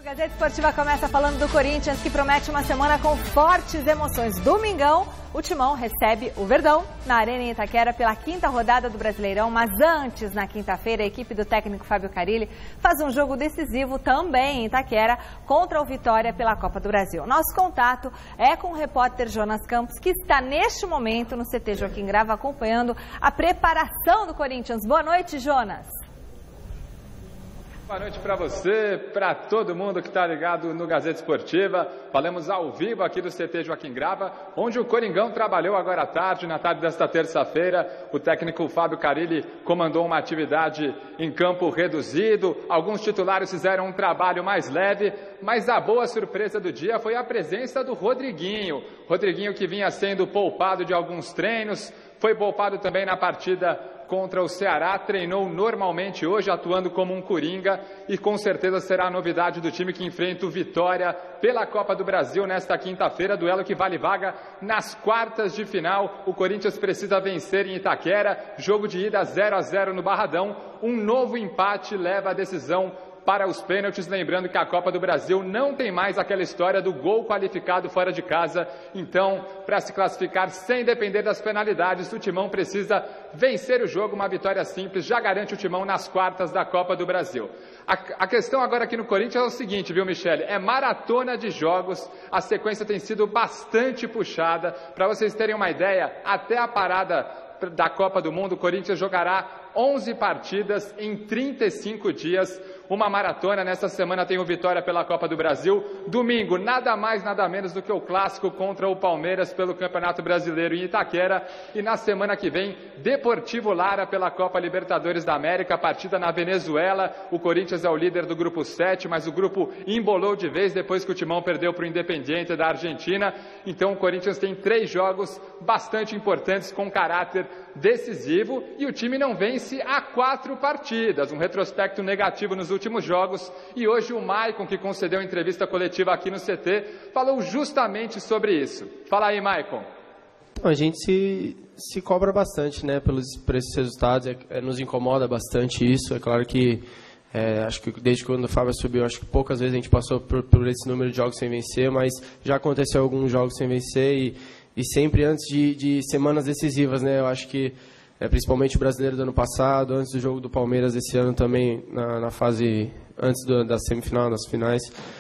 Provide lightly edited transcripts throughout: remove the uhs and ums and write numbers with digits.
Gazeta Esportiva começa falando do Corinthians, que promete uma semana com fortes emoções. Domingão, o Timão recebe o Verdão na Arena em Itaquera pela 5ª rodada do Brasileirão. Mas antes, na quinta-feira, a equipe do técnico Fábio Carille faz um jogo decisivo também em Itaquera contra o Vitória pela Copa do Brasil. Nosso contato é com o repórter Jonas Campos, que está neste momento no CT Joaquim Grava acompanhando a preparação do Corinthians. Boa noite, Jonas. Boa noite para você, para todo mundo que está ligado no Gazeta Esportiva. Falamos ao vivo aqui do CT Joaquim Grava, onde o Coringão trabalhou agora à tarde, na tarde desta terça-feira. O técnico Fábio Carille comandou uma atividade em campo reduzido. Alguns titulares fizeram um trabalho mais leve, mas a boa surpresa do dia foi a presença do Rodriguinho. Rodriguinho, que vinha sendo poupado de alguns treinos, foi poupado também na partida contra o Ceará, treinou normalmente hoje, atuando como um coringa, e com certeza será a novidade do time que enfrenta o Vitória pela Copa do Brasil nesta quinta-feira, duelo que vale vaga nas quartas de final. O Corinthians precisa vencer em Itaquera, jogo de ida 0-0 no Barradão. Um novo empate leva a decisão para os pênaltis, lembrando que a Copa do Brasil não tem mais aquela história do gol qualificado fora de casa. Então, para se classificar sem depender das penalidades, o Timão precisa vencer o jogo. Uma vitória simples já garante o Timão nas quartas da Copa do Brasil. A questão agora aqui no Corinthians é o seguinte, viu, Michele? É maratona de jogos, a sequência tem sido bastante puxada. Para vocês terem uma ideia, até a parada da Copa do Mundo, o Corinthians jogará 11 partidas em 35 dias. Uma maratona. Nessa semana tem o Vitória pela Copa do Brasil. Domingo, nada mais, nada menos do que o clássico contra o Palmeiras pelo Campeonato Brasileiro em Itaquera. E na semana que vem, Deportivo Lara pela Copa Libertadores da América, partida na Venezuela. O Corinthians é o líder do grupo 7, mas o grupo embolou de vez depois que o Timão perdeu para o Independiente da Argentina. Então o Corinthians tem 3 jogos bastante importantes com caráter decisivo e o time não vence há 4 partidas. Um retrospecto negativo nos últimos jogos, e hoje o Maicon, que concedeu entrevista coletiva aqui no CT, falou justamente sobre isso. Fala aí, Maicon. A gente se cobra bastante, né, por esses resultados, nos incomoda bastante isso. É claro que acho que desde quando o Fábio subiu, acho que poucas vezes a gente passou por esse número de jogos sem vencer, mas já aconteceu alguns jogos sem vencer e sempre antes de semanas decisivas, né? Eu acho que principalmente o Brasileiro do ano passado, antes do jogo do Palmeiras esse ano também, na fase antes da semifinal, das finais.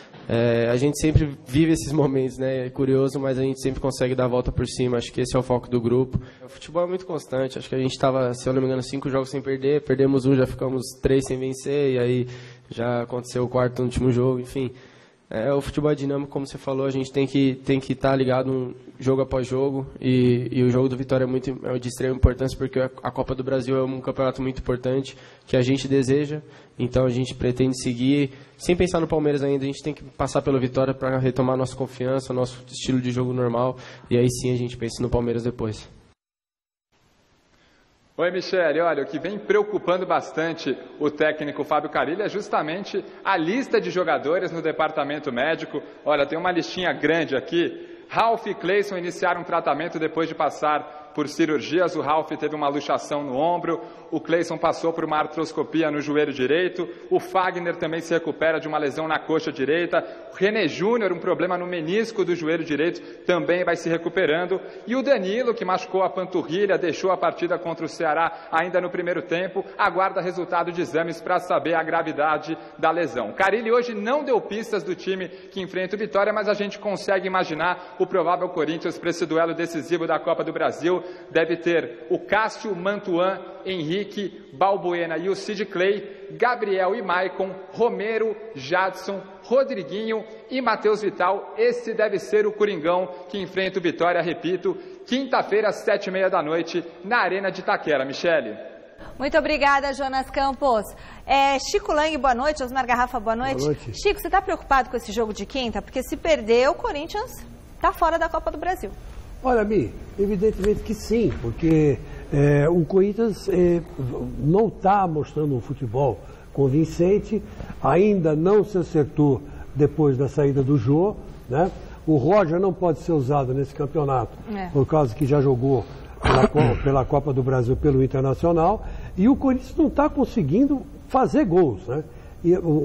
A gente sempre vive esses momentos, né? É curioso, mas a gente sempre consegue dar a volta por cima. Acho que esse é o foco do grupo. O futebol é muito constante. Acho que a gente estava, se eu não me engano, 5 jogos sem perder. Perdemos um, já ficamos 3 sem vencer. E aí já aconteceu o 4º no último jogo. Enfim, o futebol é dinâmico, como você falou. A gente tem que estar ligado jogo após jogo. E o jogo do Vitória é de extrema importância, porque a Copa do Brasil é um campeonato muito importante que a gente deseja. Então a gente pretende seguir, sem pensar no Palmeiras ainda. A gente tem que passar pelo Vitória para retomar nossa confiança, nosso estilo de jogo normal. E aí sim a gente pensa no Palmeiras depois. Oi, Michele. Olha, o que vem preocupando bastante o técnico Fábio Carille é justamente a lista de jogadores no departamento médico. Olha, tem uma listinha grande aqui. Ralf e Cleison iniciaram tratamento depois de passar por cirurgias. O Ralf teve uma luxação no ombro, o Cleison passou por uma artroscopia no joelho direito, o Fagner também se recupera de uma lesão na coxa direita, o René Júnior, um problema no menisco do joelho direito, também vai se recuperando, e o Danilo, que machucou a panturrilha, deixou a partida contra o Ceará ainda no primeiro tempo, aguarda resultado de exames para saber a gravidade da lesão. Carille hoje não deu pistas do time que enfrenta o Vitória, mas a gente consegue imaginar o provável Corinthians para esse duelo decisivo da Copa do Brasil. Deve ter o Cássio, Mantuan, Henrique, Balbuena e o Sid Clay, Gabriel e Maicon, Romero, Jadson, Rodriguinho e Matheus Vital. Esse deve ser o Coringão que enfrenta o Vitória, repito, quinta-feira às 7h30 da noite, na Arena de Itaquera. Michele. Muito obrigada, Jonas Campos. Chico Lang, boa noite. Osmar Garrafa, boa noite. Boa noite. Chico, você está preocupado com esse jogo de quinta? Porque se perder, o Corinthians está fora da Copa do Brasil. Olha, Mi, evidentemente que sim, porque o Corinthians não está mostrando um futebol convincente, ainda não se acertou depois da saída do Jô, né? O Roger não pode ser usado nesse campeonato, por causa que já jogou pela Copa do Brasil, pelo Internacional, e o Corinthians não está conseguindo fazer gols, né? E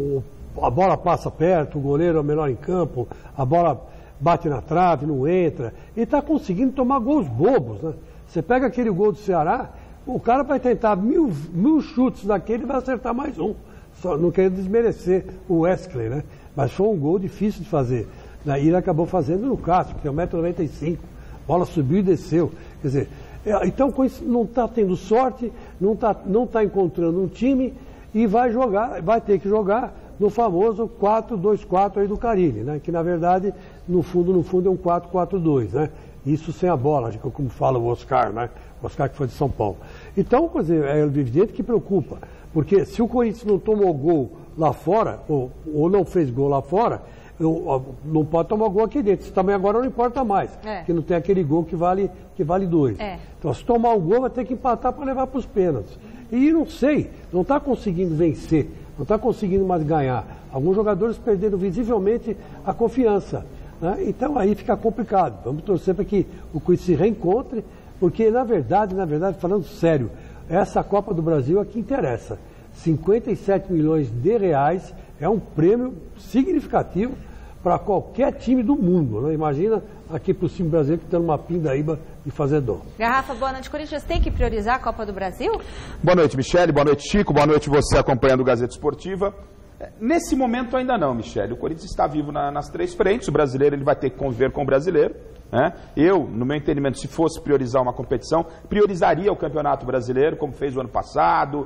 a bola passa perto, o goleiro é o melhor em campo, a bola bate na trave, não entra, e está conseguindo tomar gols bobos, né? Você pega aquele gol do Ceará, o cara vai tentar mil chutes daquele e vai acertar mais um. Só não quero desmerecer o Wesley, né? Mas foi um gol difícil de fazer. E ele acabou fazendo no Castro, que tem 1,95 m. A bola subiu e desceu. Quer dizer, então com isso não está tendo sorte, não tá encontrando um time e vai ter que jogar no famoso 4-2-4 aí do Carille, né? Que na verdade, no fundo é um 4-4-2, né? Isso sem a bola, como fala o Oscar, né? O Oscar que foi de São Paulo. Então, quer dizer, é evidente que preocupa, porque se o Corinthians não tomou gol lá fora, ou não fez gol lá fora, não pode tomar gol aqui dentro. Isso também agora não importa mais, porque não tem aquele gol que vale 2. Então, se tomar um gol, vai ter que empatar para levar para os pênaltis. E não sei, não está conseguindo vencer, não está conseguindo mais ganhar. Alguns jogadores perderam visivelmente a confiança, né? Então aí fica complicado. Vamos torcer para que o Corinthians se reencontre, porque na verdade, falando sério, essa Copa do Brasil é que interessa. 57 milhões de reais é um prêmio significativo para qualquer time do mundo, né? Imagina aqui para o time brasileiro que está numa pindaíba de fazer dó. Garrafa, boa noite. O Corinthians tem que priorizar a Copa do Brasil? Boa noite, Michele. Boa noite, Chico. Boa noite você acompanhando o Gazeta Esportiva. Nesse momento ainda não, Michele. O Corinthians está vivo nas 3 frentes. O brasileiro ele vai ter que conviver com o brasileiro, né? Eu, no meu entendimento, se fosse priorizar uma competição, priorizaria o Campeonato Brasileiro, como fez o ano passado,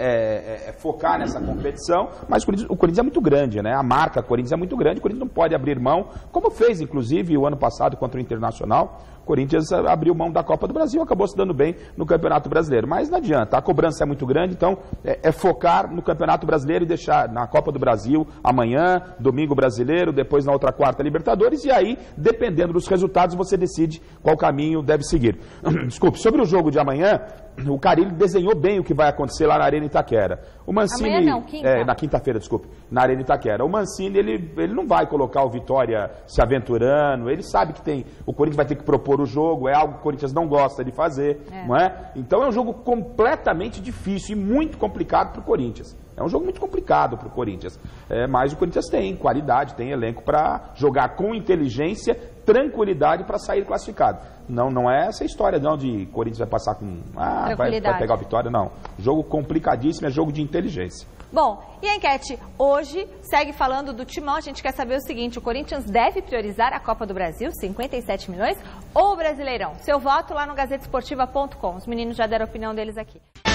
focar nessa competição. Mas o Corinthians é muito grande, né? A marca Corinthians é muito grande. O Corinthians não pode abrir mão, como fez, inclusive, o ano passado contra o Internacional. O Corinthians abriu mão da Copa do Brasil, acabou se dando bem no Campeonato Brasileiro. Mas não adianta, a cobrança é muito grande, então focar no Campeonato Brasileiro e deixar na Copa do Brasil amanhã, domingo brasileiro, depois na outra quarta Libertadores, e aí, dependendo dos resultados, você decide qual caminho deve seguir. Desculpe, sobre o jogo de amanhã, o Carille desenhou bem o que vai acontecer lá na Arena Itaquera. O Mancini, amanhã não, quinta. Na quinta-feira, desculpe, na Arena Itaquera. O Mancini, ele não vai colocar o Vitória se aventurando, ele sabe que o Corinthians vai ter que propor o jogo, é algo que o Corinthians não gosta de fazer, não é? Então é um jogo completamente difícil e muito complicado para o Corinthians. É um jogo muito complicado para o Corinthians, mas o Corinthians tem qualidade, tem elenco para jogar com inteligência, tranquilidade para sair classificado. Não é essa história não de Corinthians vai passar com vai pegar a vitória, não. Jogo complicadíssimo, é jogo de inteligência. Bom, e a enquete hoje segue falando do Timão. A gente quer saber o seguinte: o Corinthians deve priorizar a Copa do Brasil, 57 milhões, ou o Brasileirão? Seu voto lá no gazetesportiva.com. Os meninos já deram a opinião deles aqui.